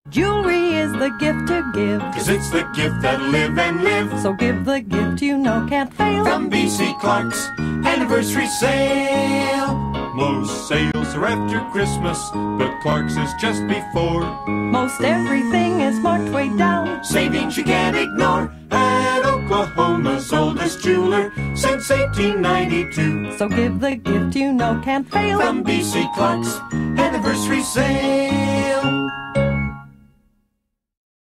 Jewelry is the gift to give, 'cause it's the gift that live and live. so give the gift you know can't fail. From BC Clark's anniversary sale. Most sales are after Christmas, but Clark's is just before. Most everything is marked way down. Savings you can't ignore at Oklahoma's oldest jeweler since 1892. So give the gift you know can't fail. From BC Clark's anniversary sale.